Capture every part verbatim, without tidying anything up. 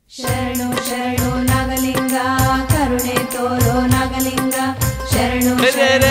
ಶರಣು ಶರಣು ನಾಗಲಿಂಗ ಕರುಣೆ ತೋರೋ ನಾಗಲಿಂಗ ಶರಣು ಶರಣು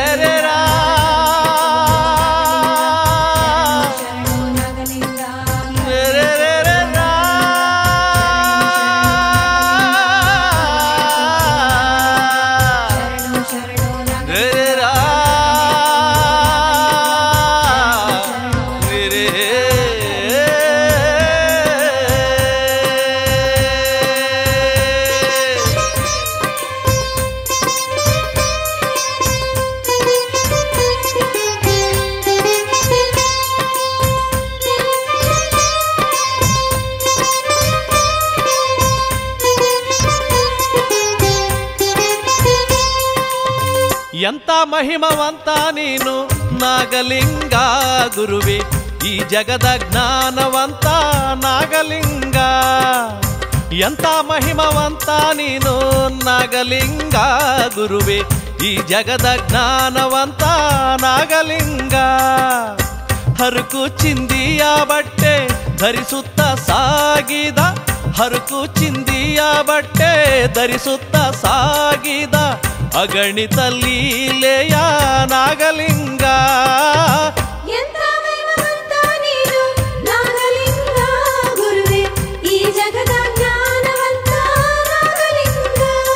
ಎಂತ ಮಹಿಮವಂತ ನೀನು ನಾಗಲಿಂಗ ಗುರುವೆ ಈ ಜಗದ ಜ್ಞಾನವಂತ ನಾಗಲಿಂಗ ಎಂತ ಮಹಿಮವಂತ ನೀನು ನಾಗಲಿಂಗ ಗುರುವೆ ಈ ಜಗದ ಜ್ಞಾನವಂತ ನಾಗಲಿಂಗ ಹರಕು ಚಿಂದಿಯ ಬಟ್ಟೆ ಧರಿಸುತ್ತ ಸಾಗಿದ ಹರಕು ಚಿಂದಿಯ ಬಟ್ಟೆ ಧರಿಸುತ್ತ ಸಾಗಿದ ಅಗಣಿತ ಲೀಲೆಯ ನಾಗಲಿಂಗ ಎಂತ ಮಹಿಮವಂತ ನೀನು ನಾಗಲಿಂಗ ಗುರುವೆ ಈ ಜಗದ ಜ್ಞಾನವಂತ ನಾಗಲಿಂಗ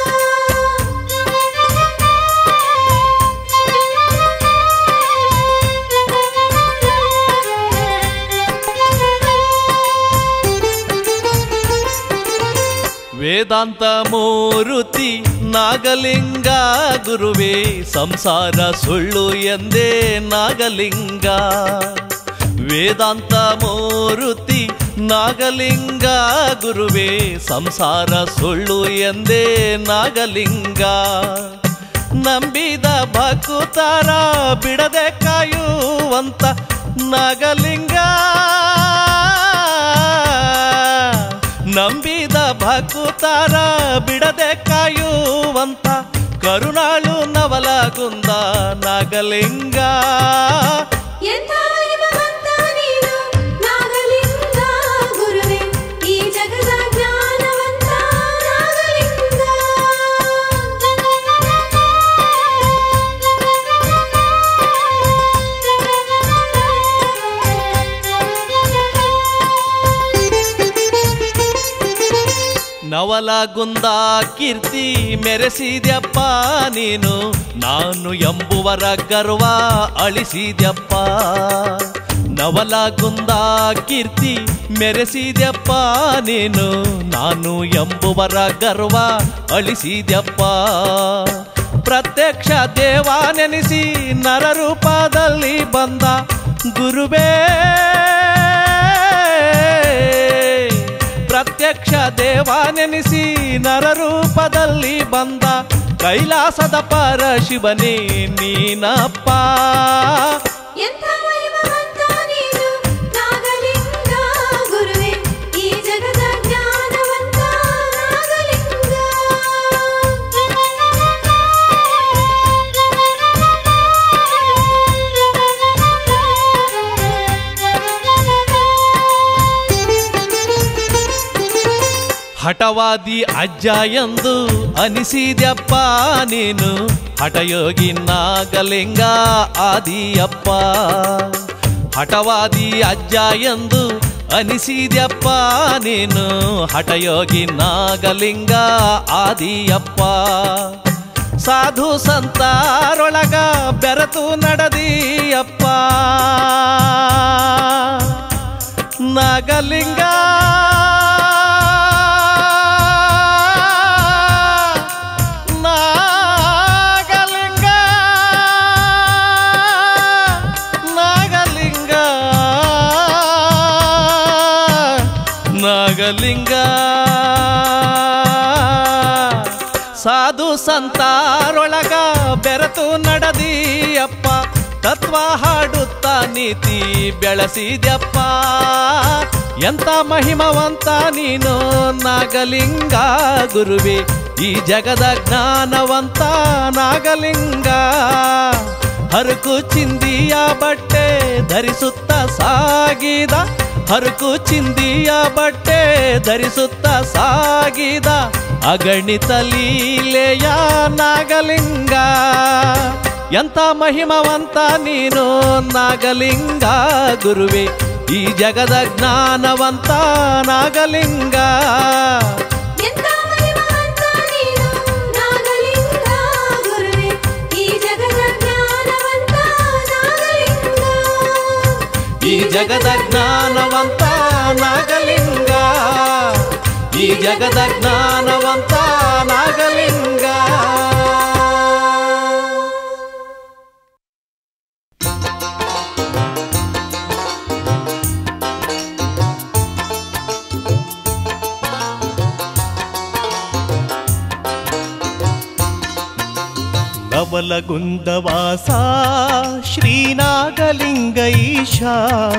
ವೇದಾಂತ ಮೂರುತಿ ನಾಗಲಿಂಗ ಗುರುವೇ ಸಂಸಾರ ಸುಳ್ಳು ಎಂದೇ ನಾಗಲಿಂಗ ವೇದಾಂತ ಮೂರುತಿ ನಾಗಲಿಂಗ ಗುರುವೇ ಸಂಸಾರ ಸುಳ್ಳು ಎಂದೇ ನಾಗಲಿಂಗ ನಂಬಿದ ಭಕ್ತರ ಬಿಡದೆ ಕಾಯುವಂತ ನಾಗಲಿಂಗ ನಂಬಿದ ಭಕ್ತರ ಬಿಡದೆ ಕಾಯುವಂತ ಕರುಣಾಳು ನವಲಗುಂದ ನಾಗಲಿಂಗ ಎಂತ ಮಹಿಮವಂತ ನೀನು ನಾಗಲಿಂಗ ಗುರುವೆ ಈ ಜಗದ ಜ್ಞಾನವಂತ ನಾಗಲಿಂಗ ನವಲಗುಂದ ಕೀರ್ತಿ ಮೆರೆಸಿದ್ಯಪ್ಪ ನೀನು ನಾನು ಎಂಬುವರ ಗರ್ವ ಅಳಿಸಿದ್ಯಪ್ಪ ನವಲಗುಂದ ಕೀರ್ತಿ ಮೆರೆಸಿದ್ಯಪ್ಪ ನೀನು ನಾನು ಎಂಬುವರ ಗರ್ವ ಅಳಿಸಿದ್ಯಪ್ಪ ಪ್ರತ್ಯಕ್ಷ ದೇವ ನೆನೆಸಿ ನರರೂಪದಲ್ಲಿ ಬಂದ ಗುರುವೇ ಪ್ರತ್ಯಕ್ಷ ದೇವ ನೆನೆಸಿ ನರರೂಪದಲ್ಲಿ ಬಂದ ಕೈಲಾಸದ ಪರ ಶಿವನೇ ನೀನಪ್ಪ ಎಂತ ಮಹಿಮವಂತ ನೀನು ನಾಗಲಿಂಗ ಗುರುವೆ ಈ ಜಗದ ಜ್ಞಾನವಂತ ನಾಗಲಿಂಗ ಹಠವಾದಿ ಅಜ್ಜ ಎಂದು ಅನಿಸಿದ್ಯಪ್ಪ ನೀನು ಹಠಯೋಗಿ ನಾಗಲಿಂಗ ಆದಿಯಪ್ಪ ಹಠವಾದಿ ಅಜ್ಜ ಎಂದು ಅನಿಸಿದ್ಯಪ್ಪ ನೀನು ಹಠಯೋಗಿ ನಾಗಲಿಂಗ ಆದಿಯಪ್ಪ ಸಾಧು ಸಂತಾರೊಳಗ ಬೆರೆತು ನಡೆದಿಯಪ್ಪ ನಾಗಲಿಂಗ ನಾಗಲಿಂಗ ಸಾಧು ಸಂತಾರೊಳಗ ಬೆರೆತು ನಡೆದಿಯಪ್ಪ ತತ್ವ ಹಾಡುತ್ತ ನೀತಿ ಬೆಳೆಸಿದ್ಯಪ್ಪ ಎಂತ ಮಹಿಮವಂತ ನೀನು ನಾಗಲಿಂಗ ಗುರುವೆ ಈ ಜಗದ ಜ್ಞಾನವಂತ ನಾಗಲಿಂಗ ಹರಕು ಚಿಂದಿಯ ಬಟ್ಟೆ ಧರಿಸುತ್ತ ಸಾಗಿದ ಹರಕು ಚಿಂದಿಯ ಬಟ್ಟೆ ಧರಿಸುತ್ತ ಸಾಗಿದ ಅಗಣಿತ ಲೀಲೆಯ ನಾಗಲಿಂಗ. ಎಂಥ ಮಹಿಮವಂತ ನೀನು ನಾಗಲಿಂಗ ಗುರುವೆ, ಈ ಜಗದ ಜ್ಞಾನವಂತ ನಾಗಲಿಂಗ. ಎಂಥ ಮಹಿಮವಂತ ನೀನು ನಾಗಲಿಂಗ ಗುರುವೆ, ಈ ಜಗದ ಜ್ಞಾನವಂತ ನಾಗಲಿಂಗ. ಈ ಜಗದ ಜ್ಞಾನವಂತ ನಾಗಲಿಂಗ, ಈ ಜಗದ ಜ್ಞಾನವಂತ ನಾಗಲಿಂಗ. ನವಲಗುಂದವಾಸ ಶ್ರೀನಾಗಲಿಂಗ ಈಶಾ,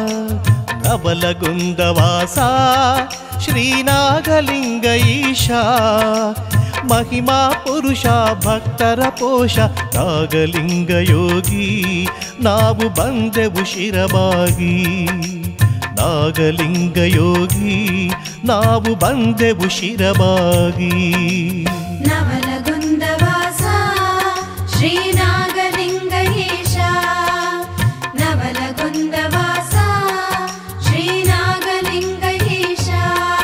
ನವಲಗುಂದವಾಸ ಶ್ರೀನಾಗಲಿಂಗ ಈಶಾ. ಮಹಿಮಾ ಪುರುಷ ಭಕ್ತರ ಪೋಷ ನಾಗಲಿಂಗ ಯೋಗಿ, ನಾವು ಬಂದೆವು ಶಿರವಾಗಿ. ನಾಗಲಿಂಗ ಯೋಗಿ, ನಾವು ಬಂದೆವು ಶಿರವಾಗಿ. ನವಲಗುಂದವಾಸ ಶ್ರೀನಾಗಲಿಂಗ ಈಶಾ, ನವಲಗುಂದವಾಸ ಶ್ರೀನಾಗಲಿಂಗ ಈಶಾ.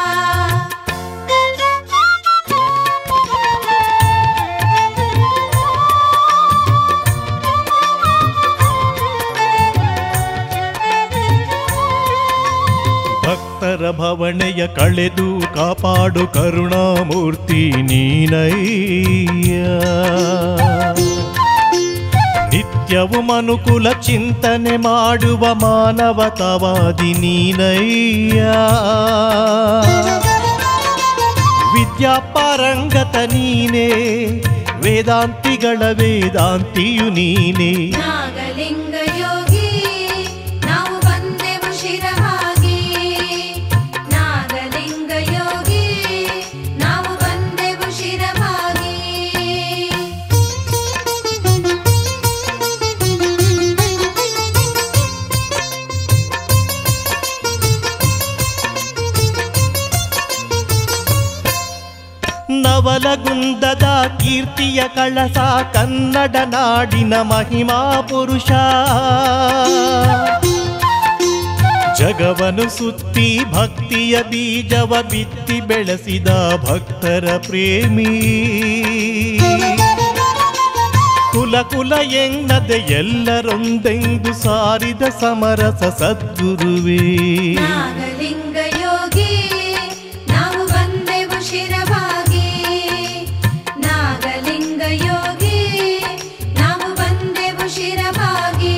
ಭಕ್ತರ ಭವಣೆಯ ಕಳೆದು ಕಾಪಾಡು ಕರುಣಾಮೂರ್ತಿ ನೀನಯ್ಯ. ನಿತ್ಯವು ಮನುಕುಲ ಚಿಂತನೆ ಮಾಡುವ ಮಾನವತಾವಾದಿ ನೀನಯ್ಯ. ವಿದ್ಯಾಪಾರಂಗತ ನೀನೇ, ವೇದಾಂತಿಗಳ ವೇದಾಂತಿಯು ನೀನೇ. ನಾಗಲಿಂಗ ಯೋಗಿ, ನಾವು ಬಂದೆವು ಶಿರವಾಗಿ. ನಾಗಲಿಂಗ ಯೋಗಿ, ನಾವು ಬಂದೆವು ಶಿರವಾಗಿ. ನವಲಗುಂದದ ಕೀರ್ತಿಯ ಕಳಸ ಕನ್ನಡ ನಾಡಿನ ಮಹಿಮಾ ಪುರುಷ. ಜಗವನು ಸುತ್ತಿ ಭಕ್ತಿಯ ಬೀಜವ ಬಿತ್ತಿ ಬೆಳೆಸಿದ ಭಕ್ತರ ಪ್ರೇಮಿ. ಕುಲ ಕುಲ ಎನ್ನದೆ ಎಲ್ಲರೊಂದೆಂದು ಸಾರಿದ ಸಮರಸ ಸದ್ಗುರುವೇ. ನಾಗಲಿಂಗ ಯೋಗಿ, ನಾವು ಬಂದೆವು ಶಿರವಾಗಿ. ನಾಗಲಿಂಗ ಯೋಗಿ, ನಾವು ಬಂದೆವು ಶಿರವಾಗಿ.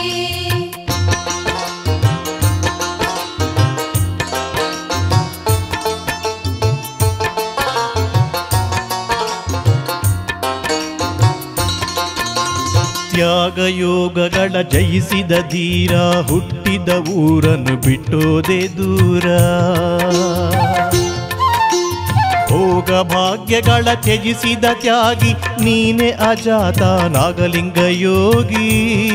ತ್ಯಾಗ ಯೋಗಗಳ ಜಯಿಸಿದ ಧೀರ, ಹುಟ್ಟಿದ ಊರನ್ನು ಬಿಟ್ಟೋದೆ ದೂರ. ಭೋಗ ಭಾಗ್ಯಗಳ ತ್ಯಜಿಸಿದ ತ್ಯಾಗಿ ನೀನೆ ಅಜಾತ ನಾಗಲಿಂಗ ಯೋಗಿ.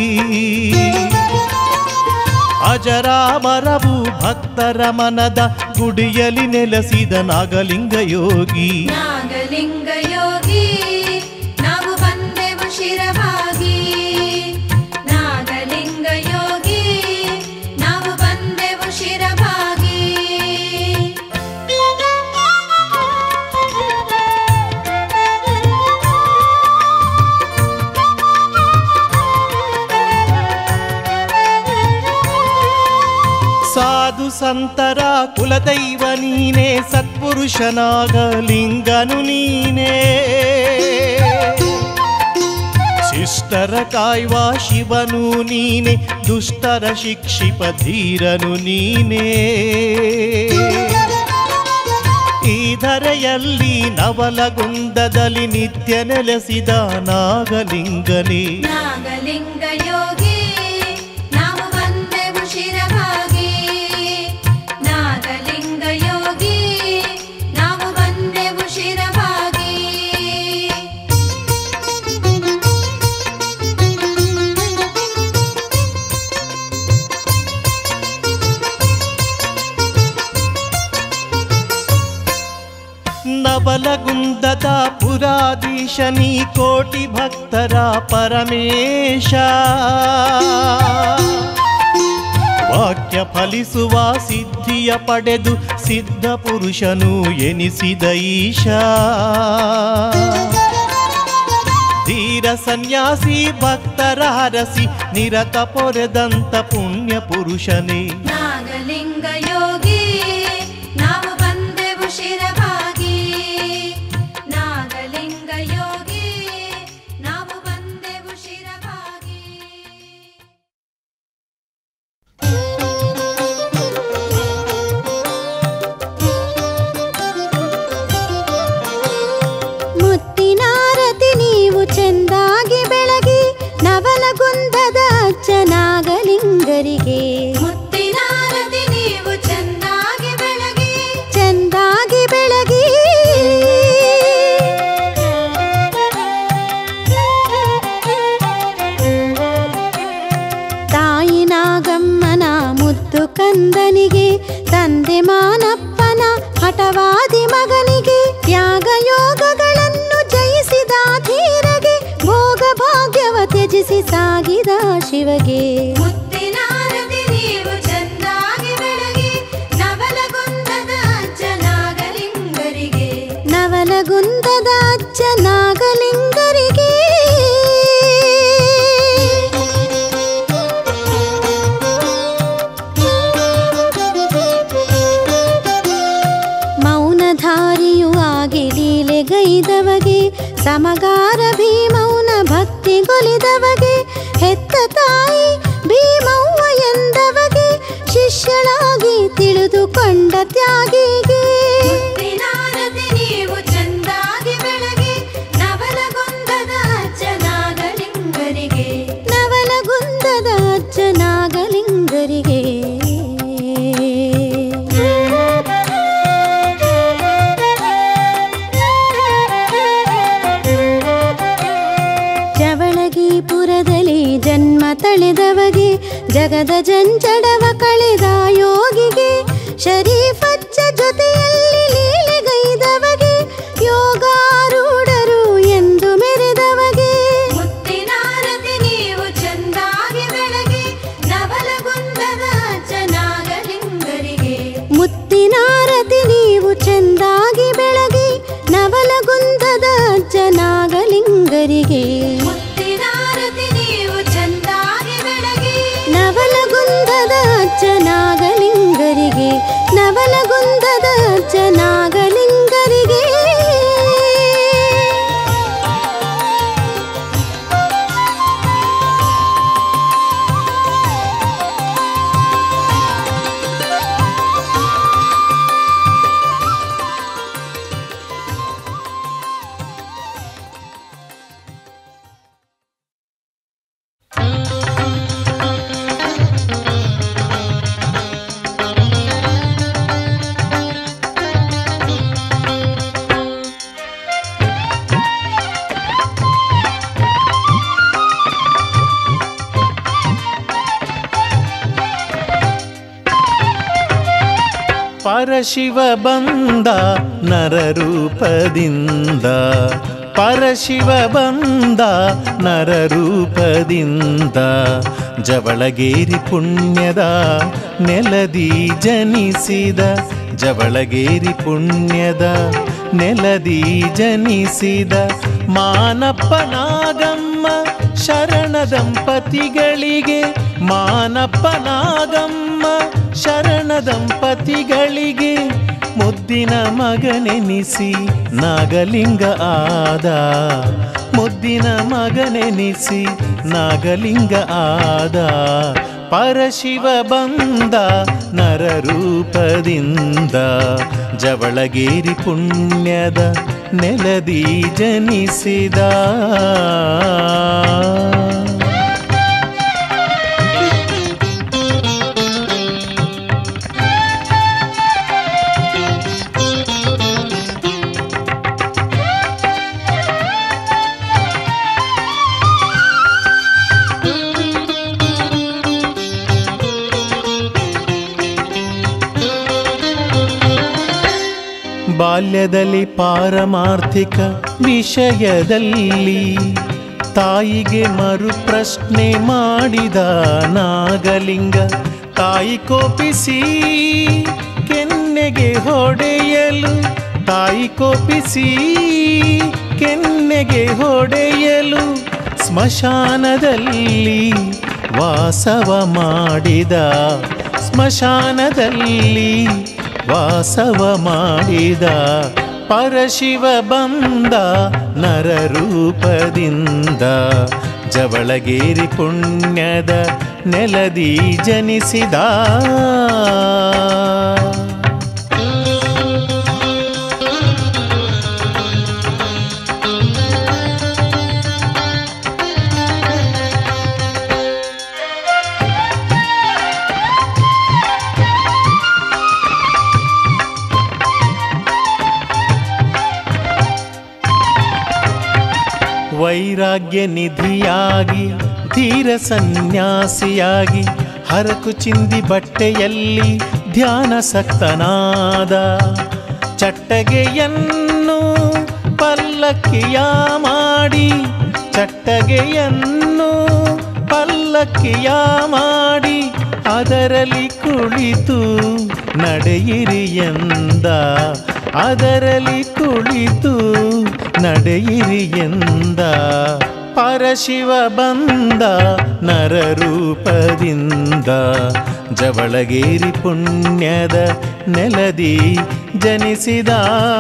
ಅಜರಾಮರವು ಭಕ್ತರ ಮನದ ಗುಡಿಯಲ್ಲಿ ನೆಲೆಸಿದ ನಾಗಲಿಂಗ ಯೋಗಿ. ನಾಗಲಿಂಗ ಯೋಗಿ, ನಾವು ಬಂದೆವು ಶಿರವಾಗಿ. ನಾಗಲಿಂಗ ಯೋಗಿ, ನಾವು ಬಂದೆವು ಶಿರವಾಗಿ. ಸಾಧು ಸಂತರ ಕುಲದೈವ ನೀನೇ, ಸತ್ಪುರುಷನಾಗಲಿಂಗನು ನೀನೇ. ಶಿಷ್ಟರ ಕಾಯ್ವ ಶಿವನು ನೀನೆ, ದುಷ್ಟರ ಶಿಕ್ಷಿಪ ಧೀರನು ನೀನೇ. ಈ ಧರೆಯಲ್ಲಿ ನವಲಗುಂದದಲ್ಲಿ ನಿತ್ಯ ನೆಲೆಸಿದ ನಾಗಲಿಂಗನೇ. ನಾಗಲಿಂಗ ಯೋಗಿ, ನಾವು ಬಂದೆವು ಶಿರವಾಗಿ. ನಾಗಲಿಂಗ ಯೋಗಿ, ನಾವು ಬಂದೆವು ಶಿರವಾಗಿ. ನವಲಗುಂದದ ಪುರಾಧೀಶನಿ ಕೋಟಿ ಭಕ್ತರ ಪರಮೇಶ ವಾಕ್ಯ ಫಲಿಸುವ ಸಿದ್ಧಿಯ ಪಡೆದು ಸಿದ್ಧ ಪುರುಷನು ಎನಿಸಿದ ಈಶ ಧೀರ ಸನ್ಯಾಸಿ ಭಕ್ತರ ಹರಸಿ ನಿರತ ಪೊರೆದಂತ ಪುಣ್ಯ ಪುರುಷನೇ ನಾಗಲಿಂಗ ಯೋಗಿ ನಾವು ಬಂದೆವು ಶಿರವಾಗಿ ನಾಗಲಿಂಗ ಯೋಗಿ ನಾವು ಬಂದೆವು ಶಿರವಾಗಿ ಮುತ್ತಿನಾರತಿ ನೀವು ಚೆಂದಾಗಿ ಬೆಳಗಿ ನವಲಗುಂದದ ಅಜ್ಜ ನಾಗಲಿಂಗರಿಗೆ ಮುತ್ತಿನಾರತಿ ನೀವು ಚೆಂದಾಗಿ ಬೆಳಗಿ ಚೆಂದಾಗಿ ಬೆಳಗಿ ತಾಯಿ ನಾಗಮ್ಮನ ಮುದ್ದು ಕಂದನಿಗೆ ತಂದೆ ಮಾನಪ್ಪನ ಹಠವಾದಿ ಮಗನಿಗೆ ತ್ಯಾಗ ಯೋಗಗಳನ್ನು ಜಯಿಸಿದ ಧೀರಗೆ ಭೋಗ ಭಾಗ್ಯವ ತ್ಯಜಿಸಿ ಸಾಗಿದ ಶಿವಗೆ ಮುತ್ತಿನಾರತಿ ನೀವು ಚೆಂದಾಗಿ ಬೆಳಗಿ ನವಲಗುಂದದ ಅಜ್ಜ ನಾಗಲಿಂಗರಿಗೆ ನವಲಗುಂದದ ಅಜ್ಜ ನಾಗಲಿಂಗರಿಗೆ ಮೌನಧಾರಿಯೂ ಆಗಿ ಲೀಲೆಗೈದವಗೆ ಸಮಗಾರ ಭೀಮೌನ ಭಕ್ತಿಗೊಲಿದವಗೆ ಹೆತ್ತ ತಾಯಿ ಭೀಮವ್ವ ಎಂದವಗೆ ಶಿಷ್ಯಳಾಗಿ ತಿಳಿದುಕೊಂಡ ತ್ಯಾಗಿಗೆ ಮುತ್ತಿನಾರತಿ ನೀವು ಚೆಂದಾಗಿ ಬೆಳಗಿ ನವಲಗುಂದದ ಅಜ್ಜ ನಾಗಲಿಂಗರಿಗೆ ನವಲಗುಂದದ ಅಜ್ಜ ನಾಗಲಿಂಗರಿಗೆ ಜವಳಗಿಪುರದಲ್ಲಿ ಜನ್ಮ ತಳೆದವಗೆ ಜಗದ ಜಂಜಡವ ಕಳೆದ ಯೋಗಿಗೆ ಶರೀಫಜ್ಜ ಜೊತೆಯಲ್ಲಿ ಲೀಲೆಗೈದವಗೆ ಯೋಗಾರೂಢರು ಎಂದು ಮೆರೆದವಗೆ ಮುತ್ತಿನಾರತಿ ನೀವು ಚೆಂದಾಗಿ ಬೆಳಗಿ ನವಲಗುಂದದ ಅಜ್ಜ ನಾಗಲಿಂಗರಿಗೆ ಮುತ್ತಿನಾರತಿ ನೀವು ಚೆಂದಾಗಿ ಬೆಳಗಿ ನವಲಗುಂದದ ಅಜ್ಜ ನಾಗಲಿಂಗರಿಗೆ ಮುತ್ತಿನಾರತಿ ನೀವು ಚೆಂದಾಗಿ ಬೆಳಗಿ ನವಲಗುಂದದ ಅಜ್ಜ ನಾಗಲಿಂಗರಿಗೆ ನವಲಗುಂದದ ಅಜ್ಜ ನಾಗಲಿಂಗರಿಗೆ ಪರಶಿವ ಬಂದ ನರರೂಪದಿಂದ ಪರಶಿವ ಬಂದ ನರರೂಪದಿಂದ ಜವಳಗೇರಿ ಪುಣ್ಯದ ನೆಲದಿ ಜನಿಸಿದ ಜವಳಗೇರಿ ಪುಣ್ಯದ ನೆಲದಿ ಜನಿಸಿದ ಮಾನಪ್ಪ ನಾಗಮ್ಮ ಶರಣ ದಂಪತಿಗಳಿಗೆ ಮಾನಪ್ಪ ನಾಗಮ್ಮ ಶರಣ ದಂಪತಿಗಳಿಗೆ ಮುದ್ದಿನ ಮಗನೆನಿಸಿ ನಾಗಲಿಂಗ ಆದ ಮುದ್ದಿನ ಮಗನೆನಿಸಿ ನಾಗಲಿಂಗ ಆದ ಪರಶಿವ ಬಂದ ನರರೂಪದಿಂದ ಜವಳಗೇರಿ ಪುಣ್ಯದ ನೆಲದಿ ಜನಿಸಿದ ಬಾಲ್ಯ ಬಾಲ್ಯದಲ್ಲಿ ಪಾರಮಾರ್ಥಿಕ ವಿಷಯದಲ್ಲಿ ತಾಯಿಗೆ ಮರು ಪ್ರಶ್ನೆ ಮಾಡಿದ ನಾಗಲಿಂಗ. ತಾಯಿ ಕೋಪಿಸಿ ಕೆನ್ನೆಗೆ ಹೊಡೆಯಲು, ತಾಯಿ ಕೋಪಿಸಿ ಕೆನ್ನೆಗೆ ಹೊಡೆಯಲು ಸ್ಮಶಾನದಲ್ಲಿ ವಾಸವ ಮಾಡಿದ, ಸ್ಮಶಾನದಲ್ಲಿ ವಾಸವ ಮಾಡಿದ. ಪರಶಿವ ಬಂದ ನರರೂಪದಿಂದ, ಜವಳಗೇರಿ ಪುಣ್ಯದ ನೆಲದಿ ಜನಿಸಿದ. ವೈರಾಗ್ಯ ನಿಧಿಯಾಗಿ ಧೀರ ಸನ್ಯಾಸಿಯಾಗಿ ಹರಕು ಚಿಂದಿ ಬಟ್ಟೆಯಲ್ಲಿ ಧ್ಯಾನಸಕ್ತನಾದ. ಚಟ್ಟಗೆಯನ್ನು ಪಲ್ಲಕ್ಕಿಯ ಮಾಡಿ, ಚಟ್ಟಗೆಯನ್ನು ಪಲ್ಲಕ್ಕಿಯ ಮಾಡಿ ಅದರಲ್ಲಿ ಕುಳಿತು ನಡೆಯಿರಿ ಎಂದ, ಅದರಲ್ಲಿ ಕುಳಿತು ನಡೆಯಿರಿ ಎಂದ. ಪರಶಿವ ಬಂದ ನರರೂಪದಿಂದ, ಜವಳಗೇರಿ ಪುಣ್ಯದ ನೆಲದಿ ಜನಿಸಿದ.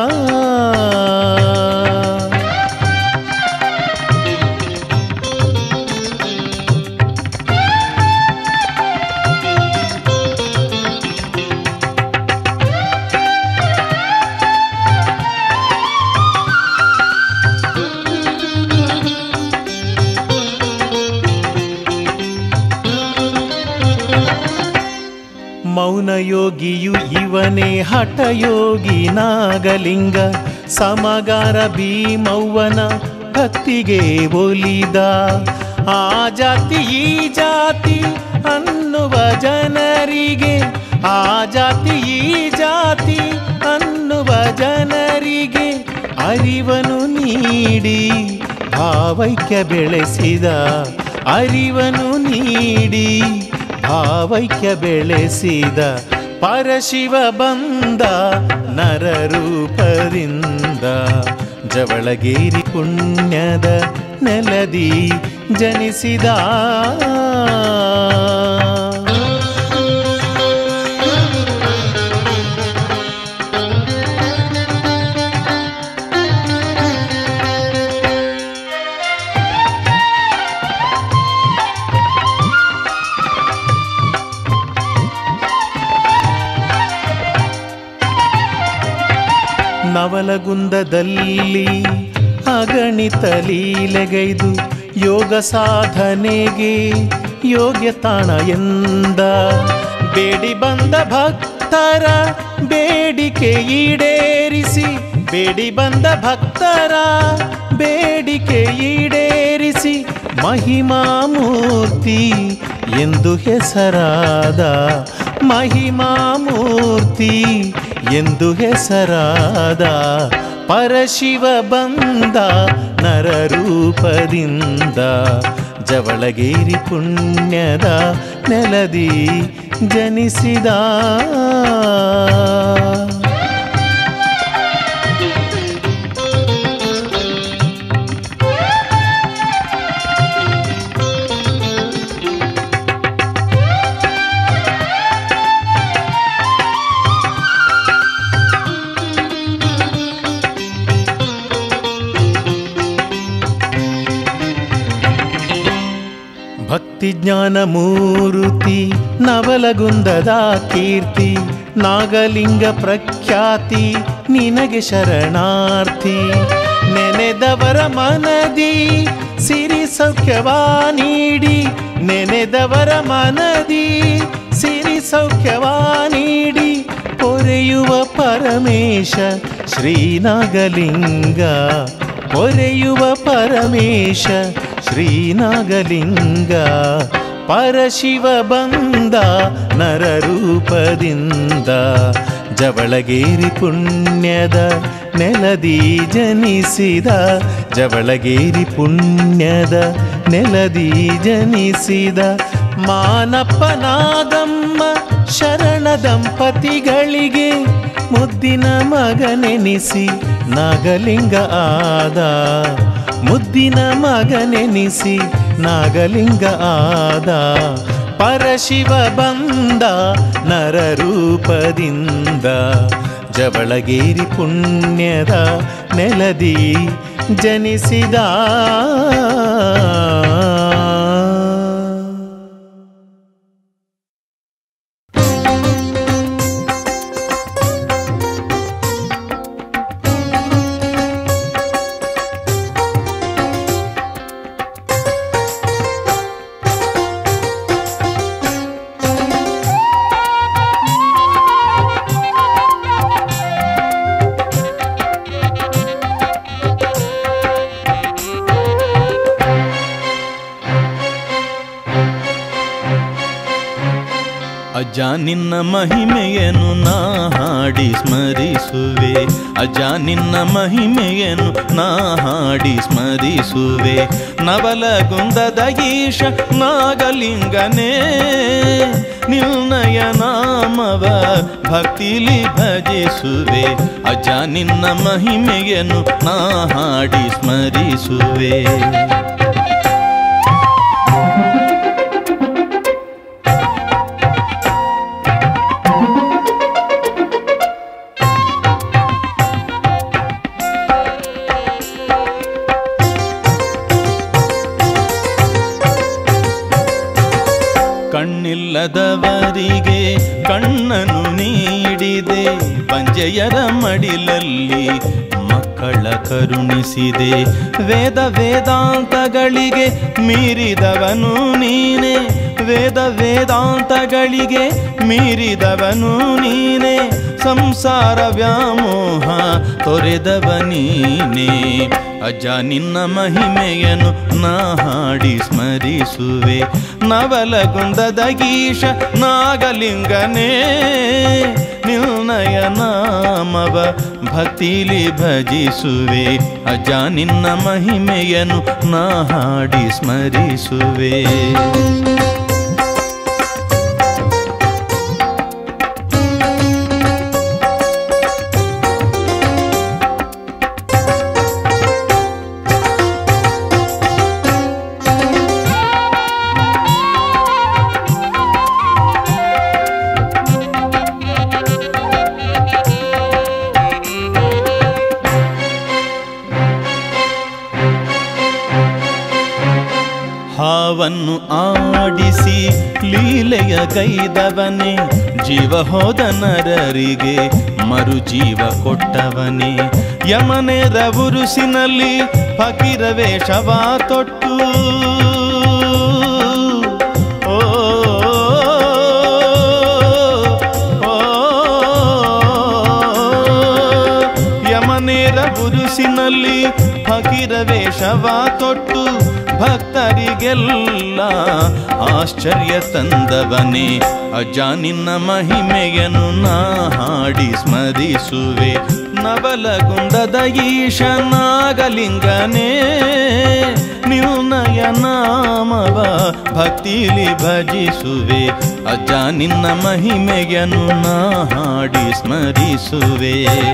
ಮೌನಯೋಗಿಯು ಇವನೇ ಹಠಯೋಗಿ ನಾಗಲಿಂಗ. ಸಮಗಾರ ಭೀಮವ್ವನ ಭಕ್ತಿಗೆ ಒಲಿದ. ಆ ಜಾತಿ ಈ ಜಾತಿ ಅನ್ನುವ ಜನರಿಗೆ, ಆ ಜಾತಿ ಈ ಜಾತಿ ಅನ್ನುವ ಜನರಿಗೆ ಅರಿವನ್ನು ನೀಡಿ ಭಾವೈಕ್ಯ ಬೆಳೆಸಿದ, ಅರಿವನ್ನು ನೀಡಿ ಭಾವೈಕ್ಯ ಬೆಳೆಸಿದ. ಪರಶಿವ ಬಂದ ನರರೂಪದಿಂದ, ಜವಳಗೇರಿ ಪುಣ್ಯದ ನೆಲದಿ ಜನಿಸಿದ. ನವಲಗುಂದದಲ್ಲಿ ಅಗಣಿತ ಲೀಲೆಗೈದು ಯೋಗ ಸಾಧನೆಗೆ ಯೋಗ್ಯ ತಾಣ ಎಂದ. ಬೇಡಿ ಬಂದ ಭಕ್ತರ ಬೇಡಿಕೆ ಈಡೇರಿಸಿ, ಬೇಡಿ ಬಂದ ಭಕ್ತರ ಬೇಡಿಕೆ ಈಡೇರಿಸಿ ಮಹಿಮಾಮೂರ್ತಿ ಎಂದು ಹೆಸರಾದ, ಮಹಿಮಾಮೂರ್ತಿ ಎಂದು ಹೆಸರಾದ. ಪರಶಿವ ಬಂದ ನರರೂಪದಿಂದ, ಜವಳಗೇರಿ ಪುಣ್ಯದ ನೆಲದಿ ಜನಿಸಿದ. ಭಕ್ತಿ ಜ್ಞಾನ ಮೂರುತಿ ನವಲಗುಂದದ ಕೀರ್ತಿ, ನಾಗಲಿಂಗ ಪ್ರಖ್ಯಾತಿ ನಿನಗೆ ಶರಣಾರ್ಥಿ. ನೆನೆದವರ ಮನದಿ ಸಿರಿ ಸೌಖ್ಯವಾ ನೀಡಿ, ನೆನೆದವರ ಮನದಿ ಸಿರಿ ಸೌಖ್ಯವಾ ನೀಡಿ ಪೊರೆಯುವ ಪರಮೇಶ ಶ್ರೀನಾಗಲಿಂಗ, ಪೊರೆಯುವ ಪರಮೇಶ ಶ್ರೀನಾಗಲಿಂಗ. ಪರಶಿವ ಬಂದ ನರರೂಪದಿಂದ, ಜವಳಗೇರಿ ಪುಣ್ಯದ ನೆಲದಿ ಜನಿಸಿದ ಜವಳಗೇರಿ ಪುಣ್ಯದ ನೆಲದಿ ಜನಿಸಿದ ಮಾನಪ್ಪ ನಾಗಮ್ಮ ಶರಣ ದಂಪತಿಗಳಿಗೆ ಮುದ್ದಿನ ಮಗನೆನಿಸಿ ನಾಗಲಿಂಗ ಆದ ಮುದ್ದಿನ ಮಗನೆನಿಸಿ ನಾಗಲಿಂಗ ಆದ ಪರಶಿವ ಬಂದ ನರರೂಪದಿಂದ ಜವಳಗೇರಿ ಪುಣ್ಯದ ನೆಲದಿ ಜನಿಸಿದ ಅಜ್ಜ ನಿನ್ನ ಮಹಿಮೆಯನ್ನು ನಾ ಹಾಡಿ ಸ್ಮರಿಸುವೆ ಅಜ್ಜ ನಿನ್ನ ಮಹಿಮೆಯನ್ನು ನಾ ಹಾಡಿ ಸ್ಮರಿಸುವೆ ನವಲಗುಂದದ ಈಶ ನಾಗಲಿಂಗನೇ ನಿನ್ನಯ ನಾಮವ ಭಕ್ತಿಲಿ ಭಜಿಸುವೆ ಅಜ್ಜ ನಿನ್ನ ಮಹಿಮೆಯನ್ನು ನಾ ಹಾಡಿ ಸ್ಮರಿಸುವೆ ಕಣ್ಣಿಲ್ಲದವರಿಗೆ ಕಣ್ಣನ್ನು ನೀಡಿದೆ ಬಂಜೆಯರ ಮಡಿಲಲ್ಲಿ ಮಕ್ಕಳ ಕರುಣಿಸಿದೆ ವೇದ ವೇದಾಂತಗಳಿಗೆ ಮೀರಿದವನು ನೀನೆ ವೇದ ವೇದಾಂತಗಳಿಗೆ ಮೀರಿದವನು ನೀನೆ ಸಂಸಾರ ವ್ಯಾಮೋಹ ತೊರೆದವ ನೀನೆ ಅಜ್ಜ ನಿನ್ನ ಮಹಿಮೆಯನ್ನು ನಾ ಹಾಡಿ ಸ್ಮರಿಸುವೆ ನವಲಗುಂದದ ಗೀಶ ನಾಗಲಿಂಗನೇ ನಿನ್ನಯ ನಾಮವ ಭಕ್ತಿಲಿ ಭಜಿಸುವೆ ಅಜ್ಜ ನಿನ್ನ ಮಹಿಮೆಯನ್ನು ನಾ ಹಾಡಿ ಸ್ಮರಿಸುವೆ ಹಾವನ್ನು ಆಡಿಸಿ ಲೀಲೆಯ ಗೈದವನೇ ಜೀವ ಹೋದ ನರರಿಗೆ ಮರುಜೀವ ಕೊಟ್ಟವನೇ ಯಮನೆರ ಉರುಸಿನಲ್ಲಿ ಫಕೀರ ವೇಷವ ತೊಟ್ಟು ಓ ಯಮನೆರ ಉರುಸಿನಲ್ಲಿ ಫಕೀರ ವೇಷವ ತೊಟ್ಟು ಭಕ್ತರಿಗೆಲ್ಲ ಆಶ್ಚರ್ಯ ತಂದವನೇ ಅಜ್ಜ ನಿನ್ನ ಮಹಿಮೆಯನ್ನು ನಾ ಹಾಡಿ ಸ್ಮರಿಸುವೆ ನವಲಗುಂದದ ಈಶ ನಾಗಲಿಂಗನೇ ನಿನ್ನಯ ನಾಮವ ಭಕ್ತಿಲಿ ಭಜಿಸುವೆ ಅಜ್ಜ ನಿನ್ನ ಮಹಿಮೆಯನ್ನು ನಾ ಹಾಡಿ ಸ್ಮರಿಸುವೆ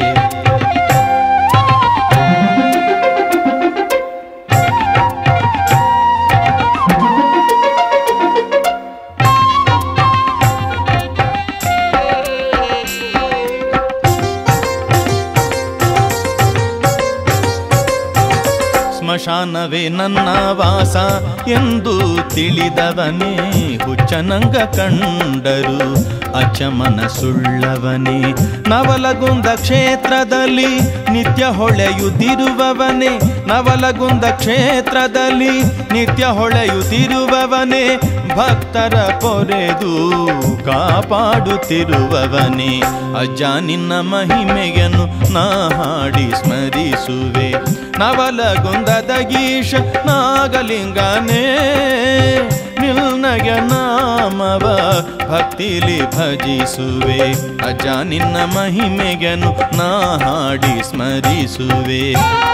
ಸ್ಮಶಾನವೇ ನನ್ನ ವಾಸ ಎಂದು ತಿಳಿದವನೇ ಹುಚ್ಚನಂಗ ಕಂಡರು ಅಚಮನ ಸುಳ್ಳವನೇ ನವಲಗುಂದ ಕ್ಷೇತ್ರದಲ್ಲಿ ನಿತ್ಯ ಹೊಳೆಯುತ್ತಿರುವವನೇ ನವಲಗುಂದ ಕ್ಷೇತ್ರದಲ್ಲಿ ನಿತ್ಯ ಹೊಳೆಯುತ್ತಿರುವವನೇ ಭಕ್ತರ ಪೊರೆದು ಕಾಪಾಡುತ್ತಿರುವವನೇ ಅಜ್ಜ ನಿನ್ನ ಮಹಿಮೆಯನ್ನು ನಾ ಹಾಡಿ ಸ್ಮರಿಸುವೆ ನವಲಗುಂದದ ಗೀಶ ನಾಗಲಿಂಗನೇ ನಿಲ್ನಯ ನಾಮವ ಭಕ್ತಿಲಿ ಭಜಿಸುವೆ ಅಜ್ಜ ನಿನ್ನ ಮಹಿಮೆಗೆನು ನಾ ಹಾಡಿ ಸ್ಮರಿಸುವೆ.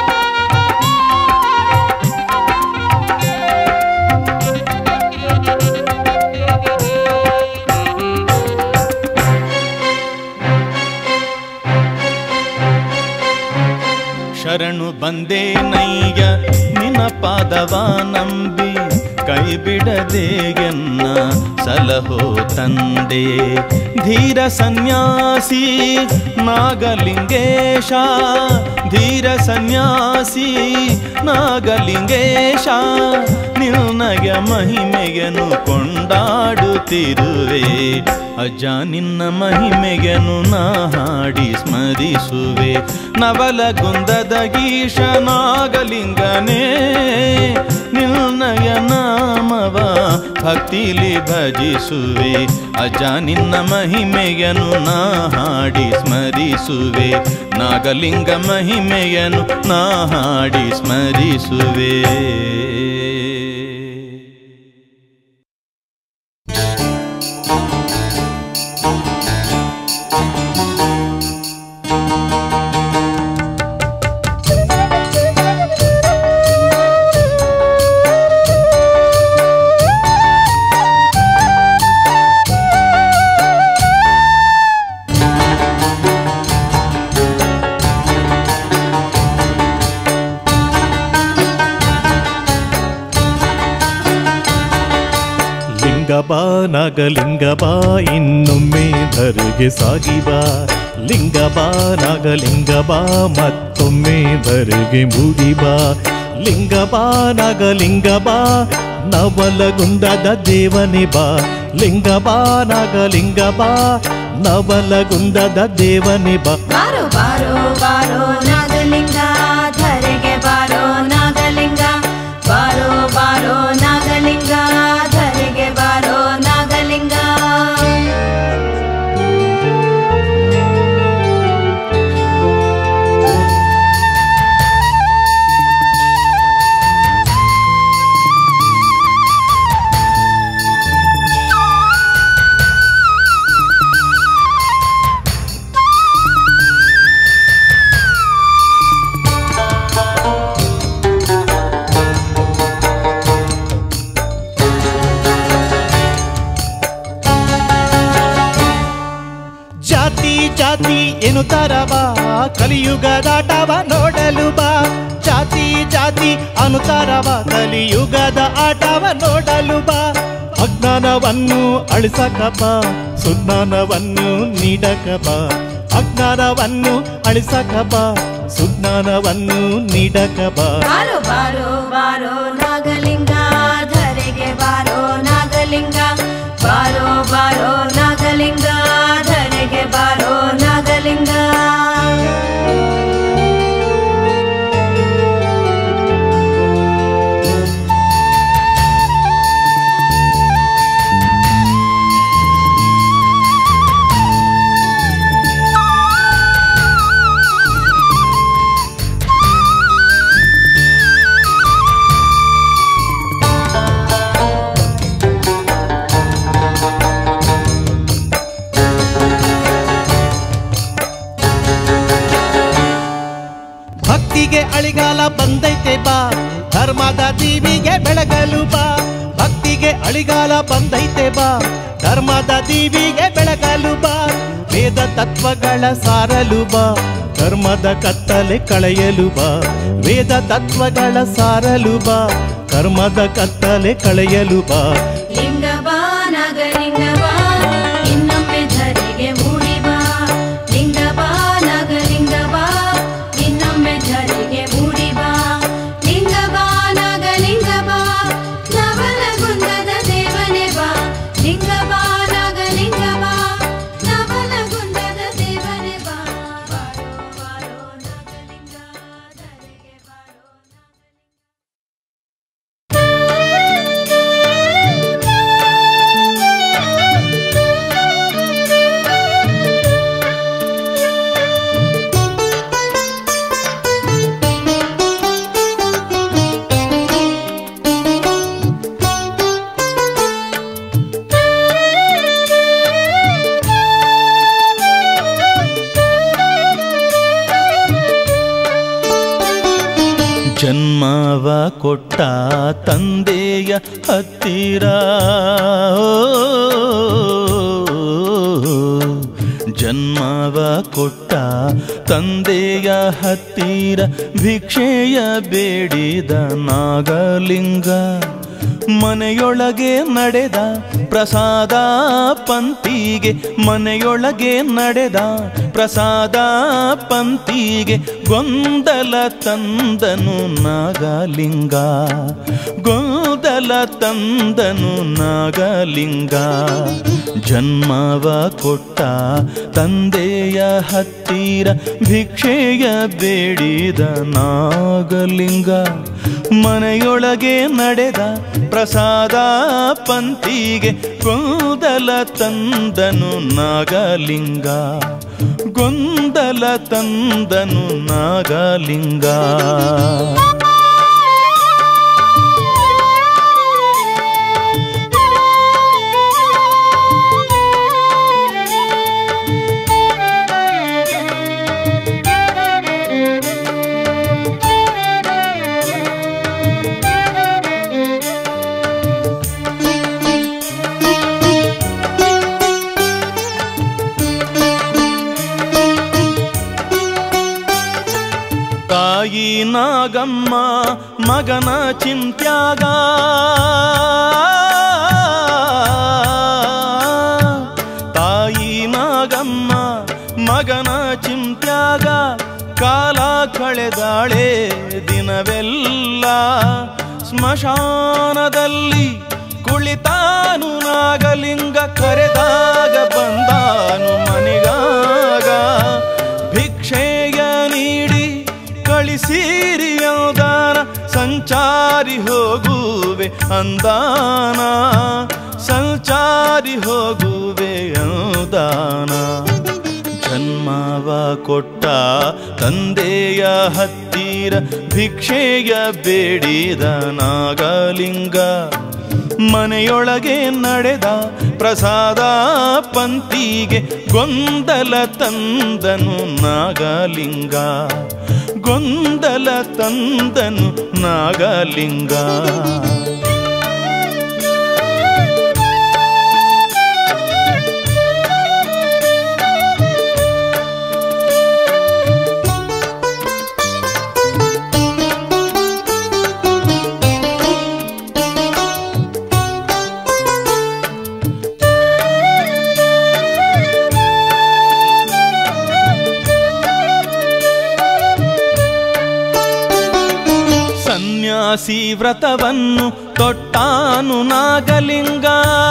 ಶರಣು ಬಂದೇ ನಯ್ಯ ನಿನ್ನ ಪಾದವ ನಂಬಿ ಕೈ ಬಿಡದೆಗೆನ್ನ ಸಲಹೋ ತಂದೆ. ಧೀರ ಸನ್ಯಾಸಿ ನಾಗಲಿಂಗೇಶ, ಧೀರ ಸನ್ಯಾಸಿ ನಾಗಲಿಂಗೇಶ, ನಿನ್ನಯ ಮಹಿಮೆಯನ್ನು ಕೊಂಡಾಡುತ್ತಿರುವೆ ಅಜ್ಜ ನಿನ್ನ ಮಹಿಮೆಯನ್ನು ನಾ ಹಾಡಿ ಸ್ಮರಿಸುವೆ. ನವಲಗುಂದದ ಗೀಶ ನಾಗಲಿಂಗನೇ ನಿನ್ನಯ ನಾಮವ ಭಕ್ತಿಲಿ ಭಜಿಸುವೆ ಅಜ್ಜ ನಿನ್ನ ಮಹಿಮೆಯನ್ನು ನಾ ಹಾಡಿ ಸ್ಮರಿಸುವೆ. ನಾಗಲಿಂಗ ಮಹಿಮೆಯನ್ನು ನಾ ಹಾಡಿ ಸ್ಮರಿಸುವೆ. ಬಾ ನಾಗಲಿಂಗ ಬಾ ಇನ್ನೊಮ್ಮೆ ಧರೆಗೆ ಸಾಗಿ ಬಾ. ಲಿಂಗ ಬಾ ನಾಗಲಿಂಗ ಬಾ ಮತ್ತೊಮ್ಮೆ ಧರೆಗೆ ಮೂಡಿ ಬಾ. ಲಿಂಗ ಬಾ ನಾಗಲಿಂಗ ಬಾ ನವಲಗುಂದದ ದೇವನೇ ಬಾ. ಲಿಂಗ ಬಾ ನಾಗಲಿಂಗ ಬಾ ನವಲಗುಂದದ ದೇವನೇ ಬಾ. ಬಾರೋ ಬಾರೋ ಬಾರೋ ನಾಗಲಿಂಗ ಧರೆಗೆ ಬಾರೋ ನಾಗಲಿಂಗ, ಬಾರೋ ಬಾರೋ ನಾಗಲಿಂಗ ಧರೆಗೆ ಬಾರೋ ನಾಗಲಿಂಗ. ಜಾತಿ ಎನ್ನುತ್ತಾರ ಬಾ ಕಲಿಯುಗದಾಟವ ನೋಡಲು ಬಾ. ಜಾತಿ ಜಾತಿ ಅನ್ನುತ್ತಾರ ಬಾ ಕಲಿಯುಗದ ಆಟವ ನೋಡಲು ಬಾ. ಅಜ್ಞಾನವನ್ನು ಅಳಿಸಕ ಬಾ ಸುಜ್ಞಾನವನ್ನು ನೀಡಕ ಬಾ. ಅಜ್ಞಾನವನ್ನು ಅಳಿಸಕ ಬಾ ಸುಜ್ಞಾನವನ್ನು ನೀಡಕ ಬಾ. ಬಾರೋ ಬಾರೋ ಬಾರೋ ನಾಗಲಿಂಗ ಧರೆಗೆ ಬಾರೋ ನಾಗಲಿಂಗ, ಬಾರೋ ಬಾರೋ ನಾಗಲಿಂಗ ಧರೆಗೆ ಬಾರೋ ನಾಗಲಿಂಗ. ಭಕ್ತಿಗೆ ಅಳಿಗಾಲ ಬಂದೈತೆ ಬಾ ಧರ್ಮದ ದೀವಿಗೆ ಬೆಳಗಲು ಬಾ. ಭಕ್ತಿಗೆ ಅಳಿಗಾಲ ಬಂದೈತೆ ಬಾ ಧರ್ಮದ ದೀವಿಗೆ ಬೆಳಗಲು ಬಾ. ವೇದ ತತ್ವಗಳ ಸಾರಲು ಬಾ ಧರ್ಮದ ಕತ್ತಲೆ ಕಳೆಯಲು ಬಾ. ವೇದ ತತ್ವಗಳ ಸಾರಲು ಬಾ ಕರ್ಮದ ಕತ್ತಲೆ ಕಳೆಯಲು ಬಾ. ಲಿಂಗ ಬಾ ನಾಗಲಿಂಗ ಬಾ ಇನ್ನೊಮ್ಮೆ ಧರೆಗೆ ಮೂಡಿ ಬಾ. ಲಿಂಗ ಬಾ ನಾಗಲಿಂಗ ಬಾ ಇನ್ನೊಮ್ಮೆ ಧರೆಗೆ ಮೂಡಿ ಬಾ. ಲಿಂಗ ಬಾ ನಾಗಲಿಂಗ ಬಾ ನವಲಗುಂದದ ದೇವನೇ ಬಾ. ಲಿಂಗ ಬಾ ನಾಗಲಿಂಗ ಬಾ ನವಲಗುಂದದ ದೇವನೇ ಬಾ. ಬಾರೋ ಬಾರೋ ನಾಗಲಿಂಗ ಧರೆಗೆ ಬಾರೋ ನಾಗಲಿಂಗ. ಜನ್ಮವ ಕೊಟ್ಟ ತಂದೆಯ ಹತ್ತಿರ ಜನ್ಮವ ಕೊಟ್ಟ ತಂದೆಯ ಹತ್ತಿರ ಭಿಕ್ಷೆಯ ಬೇಡಿದ ನಾಗಲಿಂಗ ಮನೆಯೊಳಗೆ ನಡೆದ ಪ್ರಸಾದ ಪಂಕ್ತಿಗೆ ಮನೆಯೊಳಗೆ ನಡೆದ ಪ್ರಸಾದ ಪಂಕ್ತಿಗೆ ಗೊಂದಲ ತಂದನು ನಾಗಲಿಂಗ ಗೊಂದಲ ತಂದನು ನಾಗಲಿಂಗ ಜನ್ಮವ ಕೊಟ್ಟ ತಂದೆಯ ಹತ್ತಿರ ಭಿಕ್ಷೆಯ ಬೇಡಿದ ನಾಗಲಿಂಗ ಮನೆಯೊಳಗೆ ನಡೆದ ಪ್ರಸಾದ ಪಂಕ್ತಿಗೆ ಗೊಂದಲ ತಂದನು ನಾಗಲಿಂಗ ಗೊಂದಲ ತಂದನು ನಾಗಲಿಂಗ ತಾಯಿ ನಾಗಮ್ಮ ಮಗನ ಚಿಂತ್ಯಾಗ ತಾಯಿ ನಾಗಮ್ಮ ಮಗನ ಚಿಂತ್ಯಾಗ ಕಾಲ ಕಳೆದಾಳೆ ದಿನವೆಲ್ಲ ಸ್ಮಶಾನದಲ್ಲಿ ಕುಳಿತಾನು ನಾಗಲಿಂಗ ಕರೆದಾಗ ಬಂದಾನು ಮನೆಗಾಗ ಭಿಕ್ಷೆಯ ನೀಡಿ ಕಳಿಸಿರಿ ಅಂದಾನ ಸಂಚಾರಿ ಹೋಗುವೆ ಅಂದಾನ ಸಂಚಾರಿ ಹೋಗುವೆ ಅಂದಾನ ಜನ್ಮವ ಕೊಟ್ಟ ತಂದೆಯ ಹತ್ತಿರ ಭಿಕ್ಷೆಯ ಬೇಡಿದ ನಾಗಲಿಂಗ ಮನೆಯೊಳಗೆ ನಡೆದ ಪ್ರಸಾದ ಪಂಕ್ತಿಗೆ ಗೊಂದಲ ತಂದನು ನಾಗಲಿಂಗ ಗೊಂದಲ ತಂದನು ನಾಗಲಿಂಗ ಸನ್ಯಾಸಿ ವ್ರತವನ್ನು ತೊಟ್ಟಾನು ನಾಗಲಿಂಗ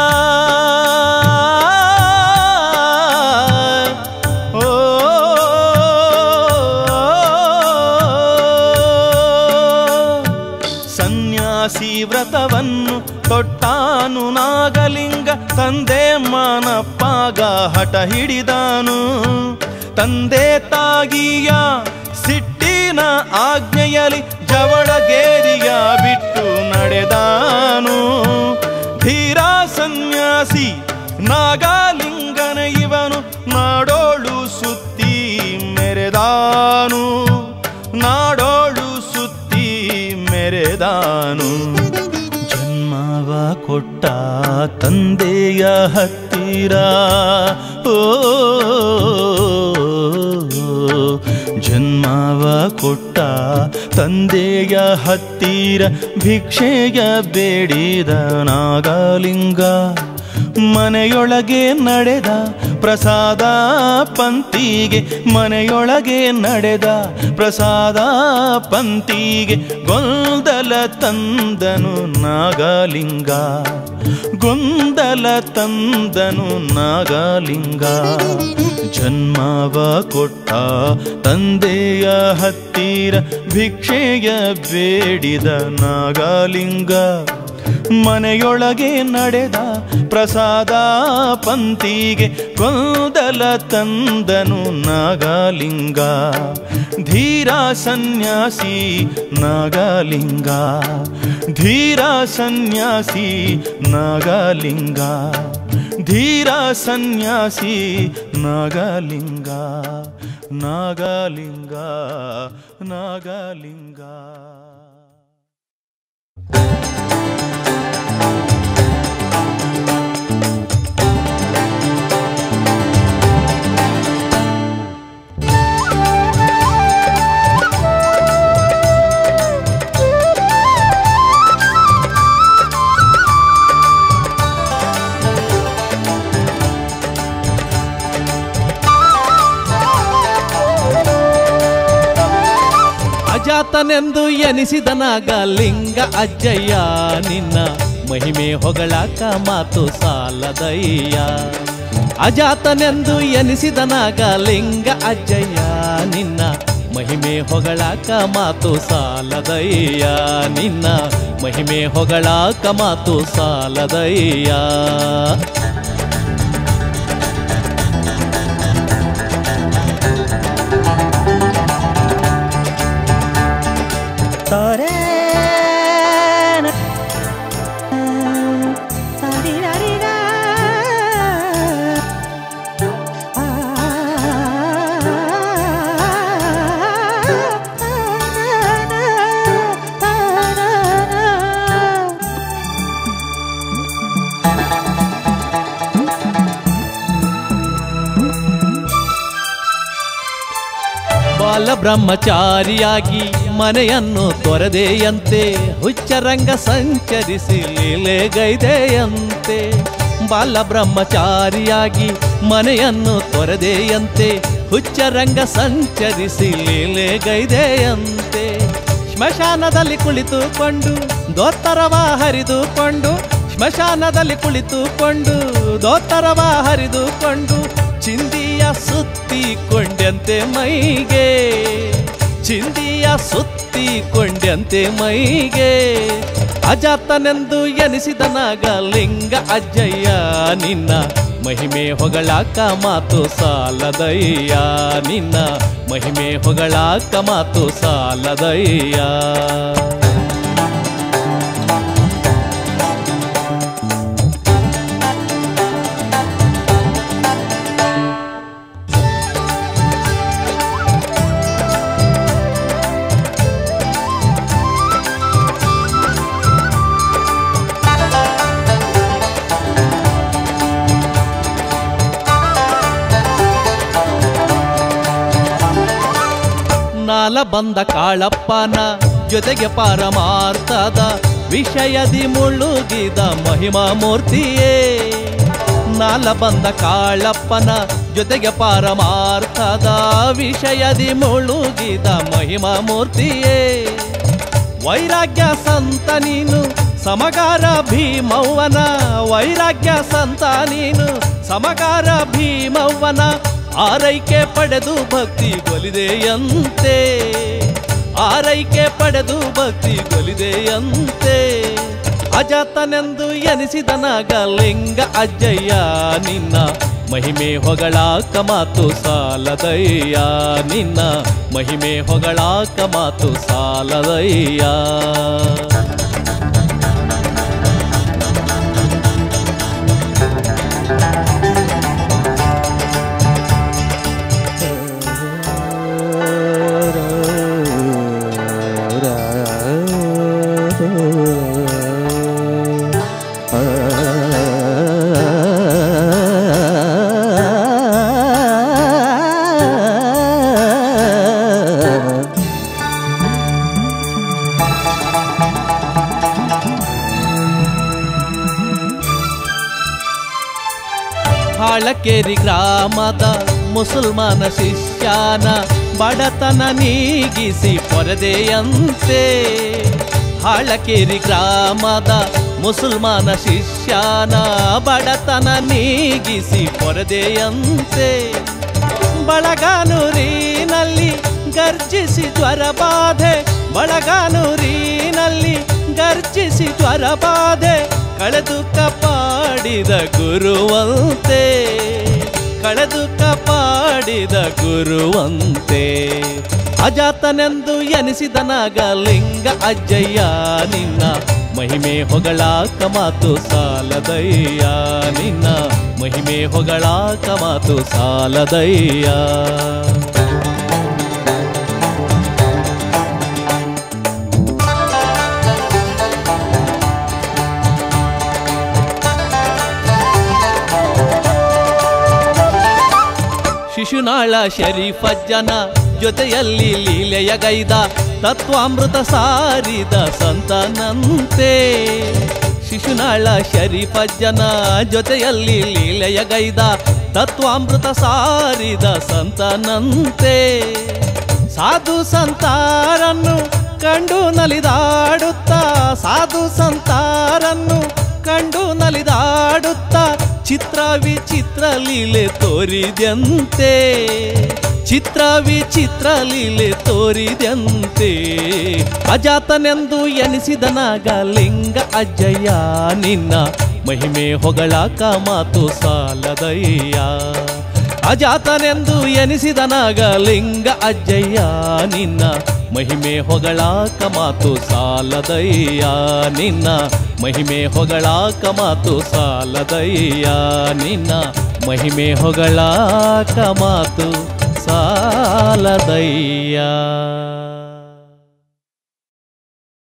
ಓ ಸನ್ಯಾಸಿ ವ್ರತವನ್ನು ತೊಟ್ಟಾನು ನಾಗಲಿಂಗ ತಂದೆ ಮಾನಪ್ಪಾಗ ಹಠ ಹಿಡಿದಾನು ತಂದೆ ತಾಗಿಯ ಸಿಟ್ಟಿನ ಆಜ್ಞೆಯಲ್ಲಿ ಜವಳಗೇರಿಯ ಬಿಟ್ಟು ನಡೆದಾನು ಧೀರ ಸನ್ಯಾಸಿ ನಾಗಲಿಂಗನ ಇವನು ನಾಡೋಳು ಸುತ್ತಿ ಮೆರೆದಾನು ನಾಡೋಳು ಸುತ್ತಿ ಮೆರೆದಾನು ಜನ್ಮವ ಕೊಟ್ಟ ತಂದೆಯ ಹತ್ತಿರ ಓ ಜನ್ಮವ ಕೊಟ್ಟ ತಂದೆಯ ಹತ್ತಿರ ಭಿಕ್ಷೆಯ ಬೇಡಿದ ನಾಗಲಿಂಗ ಮನೆಯೊಳಗೆ ನಡೆದ ಪ್ರಸಾದ ಪಂಕ್ತಿಗೆ ಮನೆಯೊಳಗೆ ನಡೆದ ಪ್ರಸಾದ ಪಂಕ್ತಿಗೆ ಗೊಂದಲ ತಂದನು ನಾಗಲಿಂಗ ಗೊಂದಲ ತಂದನು ನಾಗಲಿಂಗ ಜನ್ಮವ ಕೊಟ್ಟ ತಂದೆಯ ಹತ್ತಿರ ಭಿಕ್ಷೆಯ ಬೇಡಿದ ನಾಗಲಿಂಗ ಮನೆಯೊಳಗೆ ನಡೆದ ಪ್ರಸಾದ ಪಂಕ್ತಿಗೆ ಗೊಂದಲ ತಂದನು ನಾಗಲಿಂಗ ಧೀರ ಸನ್ಯಾಸಿ ನಾಗಲಿಂಗ ಧೀರ ಸನ್ಯಾಸಿ ನಾಗಲಿಂಗ ಧೀರ ಸನ್ಯಾಸಿ ನಾಗಲಿಂಗ ನಾಗಲಿಂಗ ನಾಗಲಿಂಗ ಅಜಾತನೆಂದು ಎನಿಸಿದನಾಗ ಲಿಂಗ ಅಜ್ಜಯ್ಯ ನಿನ್ನ ಮಹಿಮೆ ಹೊಗಳಾಕ ಮಾತು ಸಾಲದಯ್ಯ. ಅಜಾತನೆಂದು ಎನಿಸಿದನಾಗ ಲಿಂಗ ಅಜ್ಜಯ್ಯ ನಿನ್ನ ಮಹಿಮೆ ಹೊಗಳಾಕ ಮಾತು ಸಾಲದಯ್ಯ. ನಿನ್ನ ಮಹಿಮೆ ಹೊಗಳಾಕ ಮಾತು ಸಾಲದಯ್ಯ. ತೋರೆ ಬಾಲ ಬ್ರಹ್ಮಚಾರಿಯಾಗಿ ಮನೆಯನ್ನು ತೊರೆದೆಯಂತೆ, ಹುಚ್ಚರಂಗ ಸಂಚರಿಸಿ ಲೀಲೆಗೈದೆಯಂತೆ. ಬಾಲ ಬ್ರಹ್ಮಚಾರಿಯಾಗಿ ಮನೆಯನ್ನು ತೊರೆದೆಯಂತೆ, ಹುಚ್ಚರಂಗ ಸಂಚರಿಸಿ ಲೀಲೆಗೈದೆಯಂತೆ. ಸ್ಮಶಾನದಲ್ಲಿ ಕುಳಿತುಕೊಂಡು ದೋತ್ತರವ ಹರಿದುಕೊಂಡು, ಸ್ಮಶಾನದಲ್ಲಿ ಕುಳಿತುಕೊಂಡು ದೋತ್ತರವ ಹರಿದುಕೊಂಡು, ಚಿಂದಿಯ ಸುತ್ತಿಕೊಂಡಂತೆ ಮೈಗೆ, ಚಿಂದಿಯ ಸುತ್ತಿಕೊಂಡಂತೆ ಮೈಗೆ. ಅಜಾತನೆಂದು ಎನಿಸಿದನಾಗ ಲಿಂಗ ಅಜ್ಜಯ್ಯ ನಿನ್ನ ಮಹಿಮೆ ಹೊಗಳಾಕ ಮಾತು ಸಾಲದಯ್ಯ. ನಿನ್ನ ಮಹಿಮೆ ಹೊಗಳಾಕ ಮಾತು ಸಾಲದಯ್ಯ. ನಾಲ ಬಂದ ಕಾಳಪ್ಪನ ಜೊತೆಗೆ ಪಾರಮಾರ್ಥದ ವಿಷಯದಿ ಮುಳುಗಿದ ಮಹಿಮಾ ಮೂರ್ತಿಯೇ. ನಾಲ ಬಂದ ಕಾಳಪ್ಪನ ಜೊತೆಗೆ ಪಾರಮಾರ್ಥದ ವಿಷಯದಿ ಮುಳುಗಿದ ಮಹಿಮಾ ಮೂರ್ತಿಯೇ. ವೈರಾಗ್ಯ ಸಂತ ನೀನು ಸಮಗಾರ ಭೀಮವ್ವನ, ವೈರಾಗ್ಯ ಸಂತ ನೀನು ಸಮಗಾರ ಭೀಮವ್ವನ. ಆರೈಕೆ ಪಡೆದು ಭಕ್ತಿ ಗೊಲಿದೆಯಂತೆ, ಆರೈಕೆ ಪಡೆದು ಭಕ್ತಿ ಗೊಲಿದೆಯಂತೆ. ಅಜಾತನೆಂದು ಎನಿಸಿದನಾಗ ಲಿಂಗ ಅಜ್ಜಯ್ಯ ನಿನ್ನ ಮಹಿಮೆ ಹೊಗಳಾಕ ಮಾತು ಸಾಲದಯ್ಯ. ನಿನ್ನ ಮಹಿಮೆ ಹೊಗಳಾಕ ಮಾತು ಸಾಲದಯ್ಯ. ಹಾಳಕೇರಿ ಗ್ರಾಮದ ಮುಸಲ್ಮಾನ ಶಿಷ್ಯನ ಬಡತನ ನೀಗಿಸಿ ಪೊರೆದೆಯಂತೆ. ಹಾಳಕೇರಿ ಗ್ರಾಮದ ಮುಸಲ್ಮಾನ ಶಿಷ್ಯನ ಬಡತನ ನೀಗಿಸಿ ಪೊರೆದೆಯಂತೆ. ಬಳಗಾನೂರಿನಲ್ಲಿ ಗರ್ಜಿಸಿ ಜ್ವರ ಬಾಧೆ, ಬಳಗಾನೂರಿನಲ್ಲಿ ಗರ್ಜಿಸಿ ಜ್ವರ ಬಾಧೆ. ಕಳೆದು ಕಾಪಾಡಿದ ಗುರುವಂತೆ, ಕಳೆದು ಕಾಪಾಡಿದ ಗುರುವಂತೆ. ಅಜಾತನೆಂದು ಎನಿಸಿದನಾಗ ಲಿಂಗ ಅಜ್ಜಯ್ಯ ನಿನ್ನ ಮಹಿಮೆ ಹೊಗಳಾಕ ಮಾತು ಸಾಲದಯ್ಯ. ನಿನ್ನ ಮಹಿಮೆ ಹೊಗಳಾಕ ಮಾತು ಸಾಲದಯ್ಯ. ಶಿಶುನಾಳ ಶರೀಫಜ್ಜನ ಜೊತೆಯಲ್ಲಿ ಲೀಲೆಯಗೈದ ತತ್ವಾಮೃತ ಸಾರಿದ ಸಂತನಂತೆ. ಶಿಶುನಾಳ ಶರೀಫಜ್ಜನ ಜೊತೆಯಲ್ಲಿ ಲೀಲೆಯಗೈದ ತತ್ವಾಮೃತ ಸಾರಿದ ಸಂತನಂತೆ. ಸಾಧು ಸಂತಾರನ್ನು ಕಂಡು ನಲಿದಾಡುತ್ತಾ ಸಾಧು ಸಂತಾರನ್ನು ಕಂಡು ನಲಿದಾಡುತ್ತಾ ಚಿತ್ರ ವಿಚಿತ್ರ ಲೀಲೆ ತೋರಿದಂತೆ ಚಿತ್ರ ವಿಚಿತ್ರ ಲೀಲೆ ತೋರಿದಂತೆ ಅಜಾತನೆಂದು ಎನಿಸಿದ ನಾಗಲಿಂಗ ಅಜ್ಜಯ್ಯ ನಿನ್ನ ಮಹಿಮೆ ಹೊಗಳಾಕ ಮಾತು ಸಾಲದಯ್ಯ ಅಜಾತನೆಂದು ಎನಿಸಿದ ನಾಗಲಿಂಗ ಅಜ್ಜಯ್ಯ ನಿನ್ನ ಮಹಿಮೆ ಹೊಗಳಾಕ ಮಾತು ಸಾಲದಯ್ಯ ನಿನ್ನ ಮಹಿಮೆ ಹೊಗಳಾಕ ಮಾತು ಸಾಲದಯ್ಯ ನಿನ್ನ ಮಹಿಮೆ ಹೊಗಳಾಕ ಮಾತು ಸಾಲದಯ್ಯ.